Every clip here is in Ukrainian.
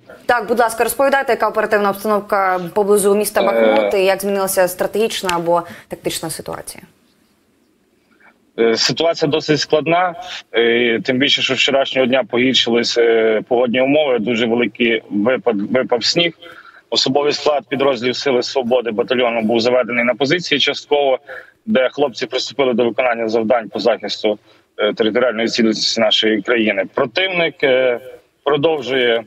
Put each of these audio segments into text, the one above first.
Так, будь ласка, розповідайте, яка оперативна обстановка поблизу міста Бахмут і як змінилася стратегічна або тактична ситуація? Ситуація досить складна, тим більше, що вчорашнього дня погіршились погодні умови, дуже великий випав сніг. Особовий склад підрозділів Сили Свободи батальйону був заведений на позиції частково, де хлопці приступили до виконання завдань по захисту територіальної цілісності нашої країни. Противник продовжує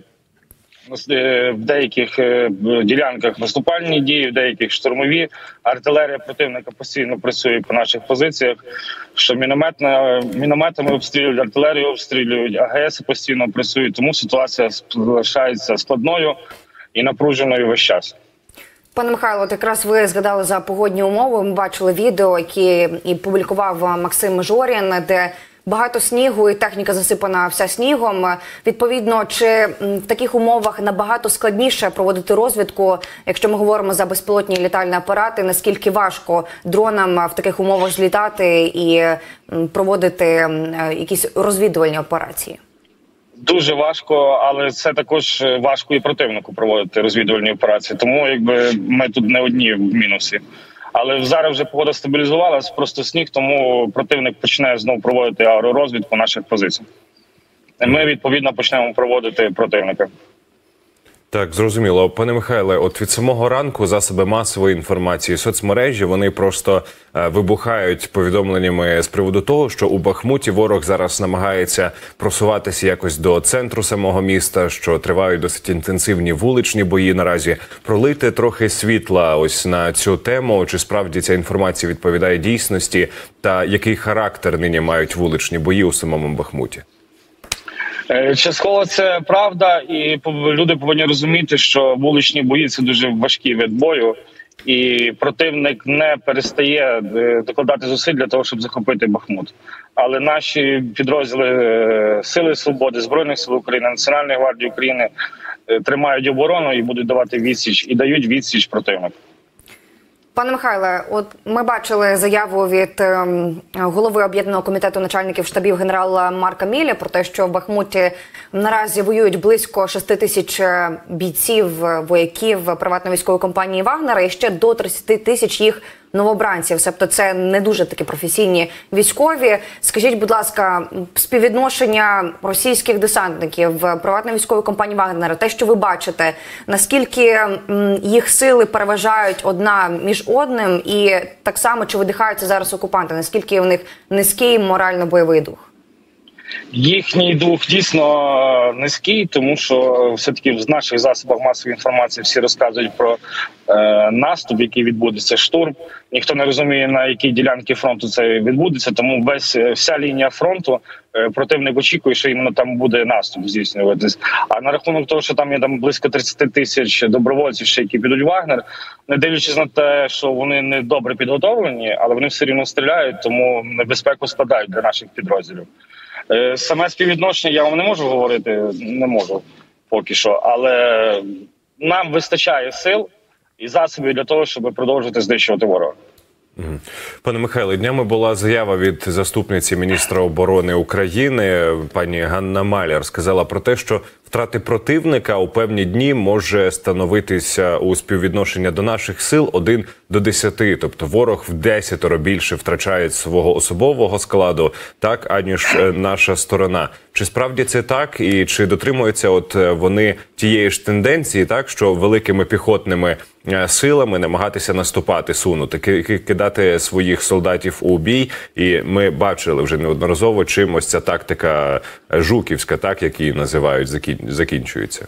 в деяких ділянках наступальні дії, в деяких штурмові. Артилерія противника постійно працює по наших позиціях, що мінометами обстрілюють, артилерію обстрілюють, АГС постійно працюють, тому ситуація залишається складною і напруженою весь час. Пане Михайло, от якраз ви згадали за погодні умови. Ми бачили відео, які і публікував Максим Жорін, де багато снігу і техніка засипана вся снігом. Відповідно, чи в таких умовах набагато складніше проводити розвідку, якщо ми говоримо за безпілотні літальні апарати, наскільки важко дронам в таких умовах злітати і проводити якісь розвідувальні операції? Дуже важко, але це також важко і противнику проводити розвідувальні операції. Тому ми тут не одні в мінусі. Але зараз вже погода стабілізувалась, просто сніг, тому противник почне знову проводити аеророзвідку наших позицій. Ми, відповідно, почнемо проводити противника. Так, зрозуміло. Пане Михайле, от від самого ранку засоби масової інформації, соцмережі, вони просто вибухають повідомленнями з приводу того, що у Бахмуті ворог зараз намагається просуватися якось до центру самого міста, що тривають досить інтенсивні вуличні бої наразі. Пролити трохи світла ось на цю тему, чи справді ця інформація відповідає дійсності, та який характер нині мають вуличні бої у самому Бахмуті? Частково це правда, і люди повинні розуміти, що вуличні бої – це дуже важкий вид бою, і противник не перестає докладати зусиль для того, щоб захопити Бахмут. Але наші підрозділи Сили Свободи, Збройних сил України, Національної гвардії України тримають оборону і будуть давати відсіч, і дають відсіч противнику. Пане Михайле, от ми бачили заяву від голови Об'єднаного комітету начальників штабів генерала Марка Міля про те, що в Бахмуті наразі воюють близько 6 тисяч бійців, вояків приватно-військової компанії «Вагнера» і ще до 30 тисяч їх новобранців. Тобто це не дуже такі професійні військові. Скажіть, будь ласка, співвідношення російських десантників в приватно-військовій компанії «Вагнера», те, що ви бачите, наскільки їх сили переважають одна між одним, і так само, чи видихаються зараз окупанти, наскільки у них низький морально-бойовий дух? Їхній дух дійсно низький, тому що все-таки в наших засобах масової інформації всі розказують про наступ, який відбудеться, штурм. Ніхто не розуміє, на якій ділянці фронту це відбудеться, тому вся лінія фронту противник очікує, що іменно там буде наступ здійснюватись. А на рахунок того, що там є близько 30 тисяч добровольців, ще які підуть в Вагнер, не дивлячись на те, що вони не добре підготовлені, але вони все рівно стріляють, тому небезпеку складають для наших підрозділів. Саме співвідношення я вам не можу говорити, не можу поки що, але нам вистачає сил і засобів для того, щоб продовжити знищувати ворога. Пане Михайле, днями була заява від заступниці міністра оборони України, пані Ганна Маляр, сказала про те, що втрати противника у певні дні може становитися у співвідношення до наших сил 1 до 10. Тобто ворог в 10 більше втрачає свого особового складу, так, аніж наша сторона. Чи справді це так? І чи дотримуються вони тієї ж тенденції, так, що великими піхотними силами намагатися наступати, сунути, кидати своїх солдатів у бій? І ми бачили вже неодноразово, чим ось ця тактика жуківська, так, як її називають, закінчується.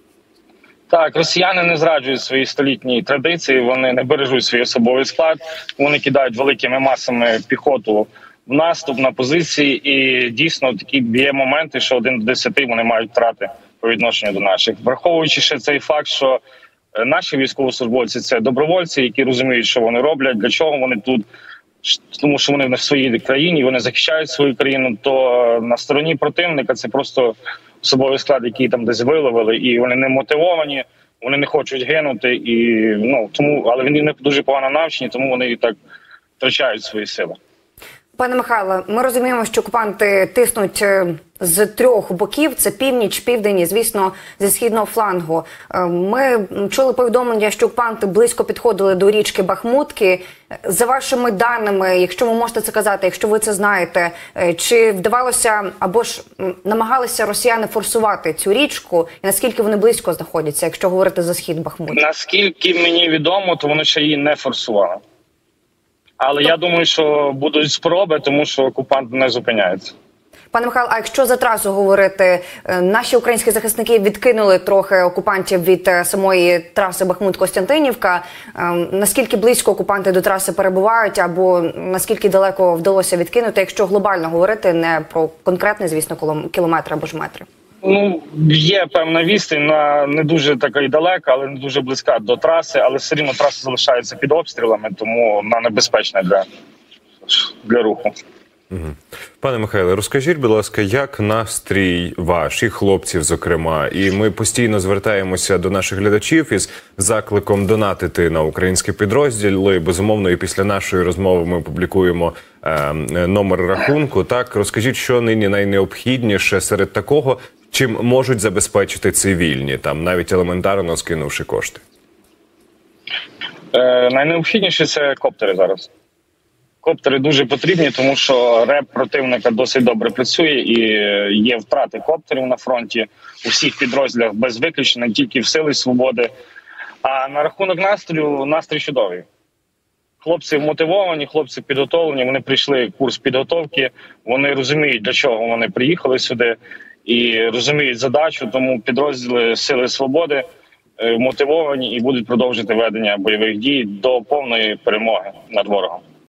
Так, росіяни не зраджують свої столітні традиції, вони не бережуть свій особовий склад, вони кидають великими масами піхоту в наступ, на позиції, і дійсно такі є моменти, що 1 до 10 вони мають втрати по відношенню до наших. Враховуючи ще цей факт, що наші військовослужбовці – це добровольці, які розуміють, що вони роблять, для чого вони тут, тому що вони в своїй країні, вони захищають свою країну, то на стороні противника це просто особовий склад, який там десь виловили, і вони не мотивовані, вони не хочуть гинути, і тому, але вони не дуже погано навчені, тому вони і так втрачають свої сили. Пане Михайло, ми розуміємо, що окупанти тиснуть з трьох боків: це північ, південь і, звісно, зі східного флангу. Ми чули повідомлення, що окупанти близько підходили до річки Бахмутки. За вашими даними, якщо ви можете це казати, якщо ви це знаєте, чи вдавалося або ж намагалися росіяни форсувати цю річку, і наскільки вони близько знаходяться, якщо говорити за схід Бахмуту? Наскільки мені відомо, то вони ще її не форсували. Але я думаю, що будуть спроби, тому що окупант не зупиняється. Пане Михайло, а якщо за трасу говорити, наші українські захисники відкинули трохи окупантів від самої траси Бахмут-Костянтинівка. Наскільки близько окупанти до траси перебувають, або наскільки далеко вдалося відкинути, якщо глобально говорити, не про конкретний, звісно, кілометр або ж метри? Ну, є певна відстань, не дуже така й далека, але не дуже близька до траси, але все рівно траса залишається під обстрілами, тому вона небезпечна для руху. Пане Михайле, розкажіть, будь ласка, як настрій ваш і хлопців, зокрема? І ми постійно звертаємося до наших глядачів із закликом донатити на українські підрозділи. Безумовно, і після нашої розмови ми публікуємо номер рахунку. Так, розкажіть, що нині найнеобхідніше серед такого, чим можуть забезпечити цивільні, там навіть елементарно скинувши кошти? Найнеобхідніше – це коптери зараз. Коптери дуже потрібні, тому що РЕБ противника досить добре працює і є втрати коптерів на фронті у всіх підрозділах без виключення, не тільки в Сили Свободи. А на рахунок настрою, настрій чудовий. Хлопці мотивовані, хлопці підготовлені, вони прийшли курс підготовки, вони розуміють, для чого вони приїхали сюди і розуміють задачу, тому підрозділи Сили Свободи мотивовані і будуть продовжити ведення бойових дій до повної перемоги над ворогом.